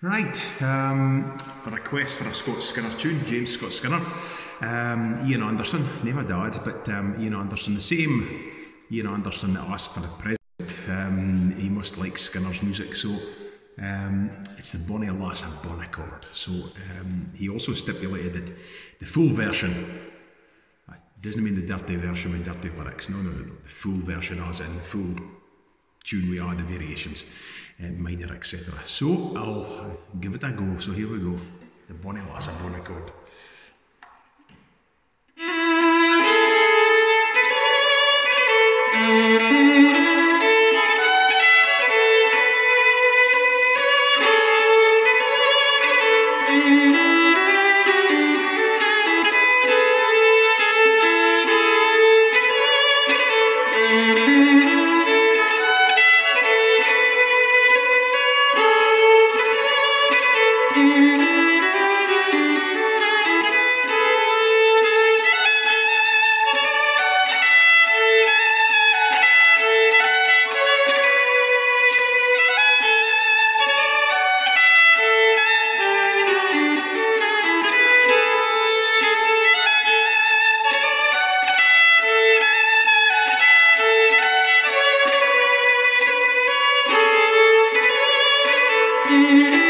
Right, a request for a Scott Skinner tune, James Scott Skinner. Ian Anderson, name my dad, but Ian Anderson, the same Ian Anderson that asked for the present. He must like Skinner's music, so it's the Bonnie Lass and Bonaccord. So he also stipulated that the full version, doesn't mean the dirty version with dirty lyrics, no, the full version as in the full tune we add the variations, minor, etc. So I'll give it a go. So here we go, the Bonnie Lass and Bonaccord. Thank you.